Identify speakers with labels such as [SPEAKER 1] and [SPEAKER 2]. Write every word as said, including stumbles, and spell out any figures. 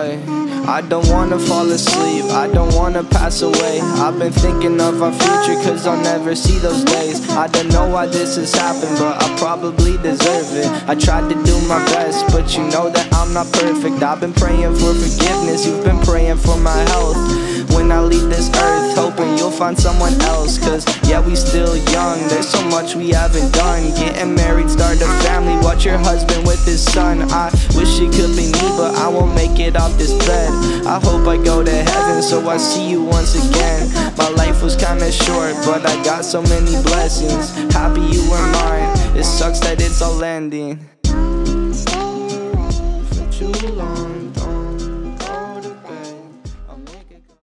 [SPEAKER 1] Ay, I don't wanna fall asleep, I don't wanna pass away. I've been thinking of our future cause I'll never see those days. I don't know why this has happened, but I probably deserve it. I tried to do my best, but you know that I'm not perfect. I've been praying for forgiveness, you've been praying for my health. When I leave this earth, hoping you'll find someone else. Cause yeah, we still young, there's so much we haven't done. Getting married, start a family, watch your husband with his son. I wish it could be me, but I won't make it off this bed. I hope I go to heaven, so I see you once again. My life was kinda short, but I got so many blessings. Happy you were mine, it sucks that it's all ending.